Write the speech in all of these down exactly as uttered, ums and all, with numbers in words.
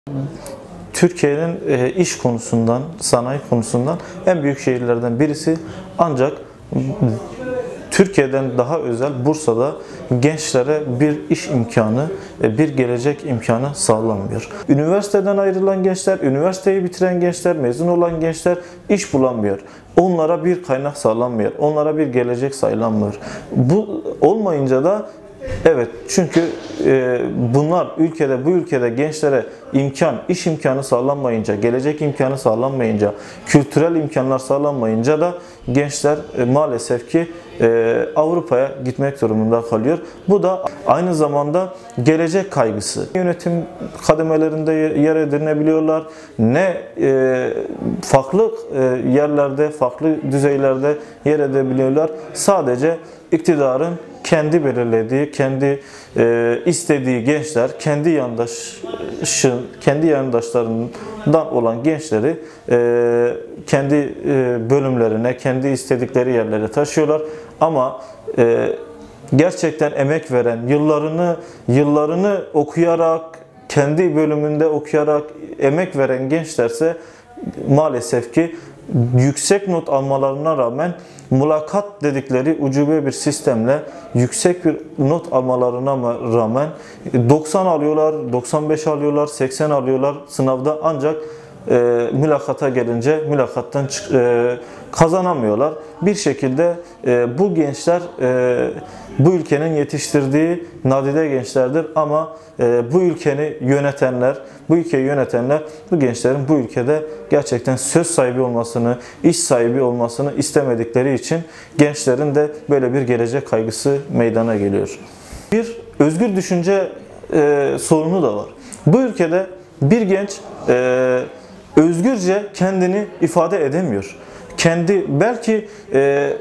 Türkiye'nin iş konusundan, sanayi konusundan en büyük şehirlerden birisi, ancak Türkiye'den daha özel Bursa'da gençlere bir iş imkanı, bir gelecek imkanı sağlanmıyor. Üniversiteden ayrılan gençler, üniversiteyi bitiren gençler, mezun olan gençler iş bulamıyor. Onlara bir kaynak sağlanmıyor. Onlara bir gelecek sağlanmıyor. Bu olmayınca da evet, çünkü e, bunlar ülkede, bu ülkede gençlere imkan, iş imkanı sağlanmayınca, gelecek imkanı sağlanmayınca, kültürel imkanlar sağlanmayınca da gençler e, maalesef ki e, Avrupa'ya gitmek durumunda kalıyor. Bu da aynı zamanda gelecek kaygısı. Yönetim kademelerinde yer edinebiliyorlar. Ne e, farklı e, yerlerde, farklı düzeylerde yer edebiliyorlar. Sadece iktidarın kendi belirlediği, kendi e, istediği gençler, kendi yandaşı, kendi yandaşlarından olan gençleri e, kendi e, bölümlerine, kendi istedikleri yerlere taşıyorlar. Ama e, gerçekten emek veren, yıllarını yıllarını okuyarak, kendi bölümünde okuyarak emek veren gençlerse maalesef ki yüksek not almalarına rağmen mülakat dedikleri ucube bir sistemle yüksek bir not almalarına rağmen doksan alıyorlar, doksan beş alıyorlar, seksen alıyorlar sınavda, ancak e, mülakata gelince mülakattan e, kazanamıyorlar. Bir şekilde e, bu gençler e, bu ülkenin yetiştirdiği nadide gençlerdir, ama e, bu ülkeyi yönetenler, bu ülkeyi yönetenler bu gençlerin bu ülkede gerçekten söz sahibi olmasını, iş sahibi olmasını istemedikleri için gençlerin de böyle bir gelecek kaygısı meydana geliyor. Bir özgür düşünce e, sorunu da var. Bu ülkede bir genç e, özgürce kendini ifade edemiyor. Kendi belki e,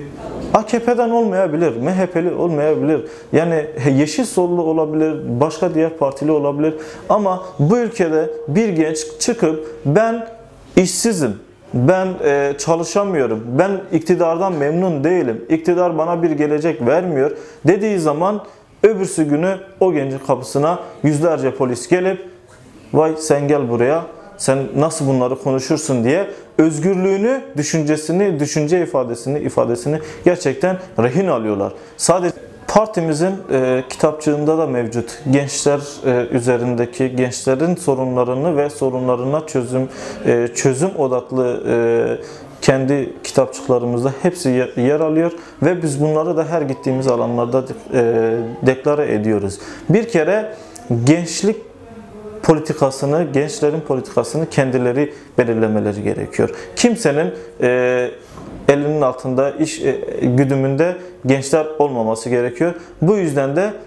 A K P'den olmayabilir, M H P'li olmayabilir, yani Yeşil Sollu olabilir, başka diğer partili olabilir, ama bu ülkede bir genç çıkıp ben işsizim, ben e, çalışamıyorum, ben iktidardan memnun değilim, iktidar bana bir gelecek vermiyor dediği zaman öbürsü günü o gencin kapısına yüzlerce polis gelip vay sen gel buraya, sen nasıl bunları konuşursun diye özgürlüğünü, düşüncesini, düşünce ifadesini, ifadesini gerçekten rehin alıyorlar. Sadece partimizin e, kitapçığında da mevcut. Gençler e, üzerindeki gençlerin sorunlarını ve sorunlarına çözüm e, çözüm odaklı e, kendi kitapçıklarımızda hepsi yer, yer alıyor ve biz bunları da her gittiğimiz alanlarda e, deklare ediyoruz. Bir kere gençlik politikasını, gençlerin politikasını kendileri belirlemeleri gerekiyor. Kimsenin e, elinin altında, iş e, güdümünde gençler olmaması gerekiyor. Bu yüzden de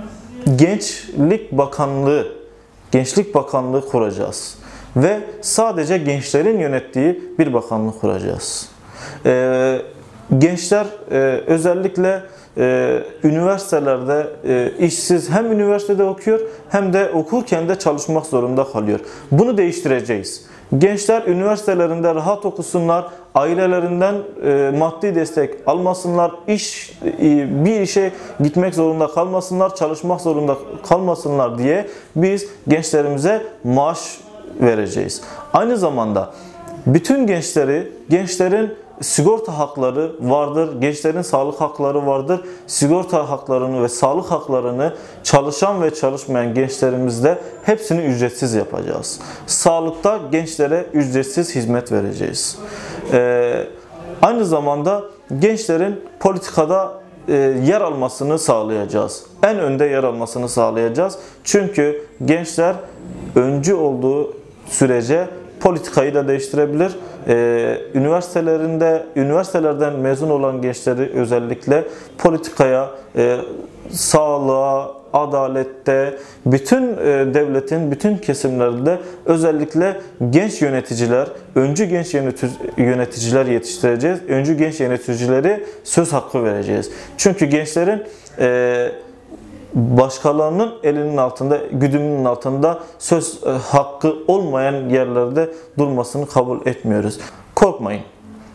Gençlik Bakanlığı, Gençlik Bakanlığı kuracağız. Ve sadece gençlerin yönettiği bir bakanlık kuracağız. E, gençler e, özellikle Ee, üniversitelerde e, işsiz, hem üniversitede okuyor hem de okurken de çalışmak zorunda kalıyor. Bunu değiştireceğiz. Gençler üniversitelerinde rahat okusunlar, ailelerinden e, maddi destek almasınlar, iş e, bir işe gitmek zorunda kalmasınlar, çalışmak zorunda kalmasınlar diye biz gençlerimize maaş vereceğiz. Aynı zamanda bütün gençleri, gençlerin sigorta hakları vardır, gençlerin sağlık hakları vardır. Sigorta haklarını ve sağlık haklarını çalışan ve çalışmayan gençlerimizde hepsini ücretsiz yapacağız. Sağlıkta gençlere ücretsiz hizmet vereceğiz. Ee, aynı zamanda gençlerin politikada e, yer almasını sağlayacağız. En önde yer almasını sağlayacağız. Çünkü gençler öncü olduğu sürece politikayı da değiştirebilir. Ee, üniversitelerinde, üniversitelerden mezun olan gençleri özellikle politikaya, e, sağlığa, adalette, bütün e, devletin bütün kesimlerinde özellikle genç yöneticiler, öncü genç yöneticiler yetiştireceğiz. Öncü genç yöneticileri söz hakkı vereceğiz. Çünkü gençlerin e, başkalarının elinin altında, güdümünün altında söz hakkı olmayan yerlerde durmasını kabul etmiyoruz. Korkmayın.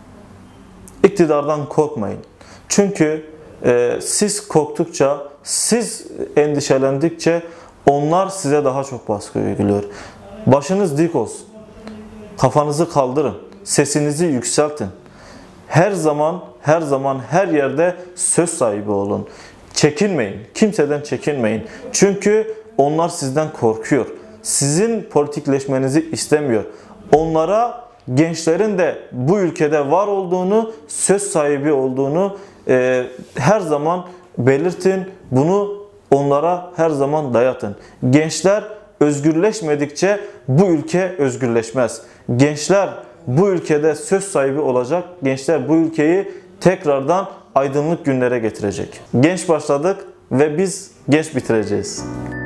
İktidardan korkmayın. Çünkü e, siz korktukça, siz endişelendikçe onlar size daha çok baskı uyguluyor. Başınız dik olsun. Kafanızı kaldırın. Sesinizi yükseltin. Her zaman, her zaman, her yerde söz sahibi olun. Çekinmeyin. Kimseden çekinmeyin. Çünkü onlar sizden korkuyor. Sizin politikleşmenizi istemiyor. Onlara gençlerin de bu ülkede var olduğunu, söz sahibi olduğunu e, her zaman belirtin. Bunu onlara her zaman dayatın. Gençler özgürleşmedikçe bu ülke özgürleşmez. Gençler bu ülkede söz sahibi olacak. Gençler bu ülkeyi tekrardan aydınlık günlere getirecek. Genç başladık ve biz genç bitireceğiz.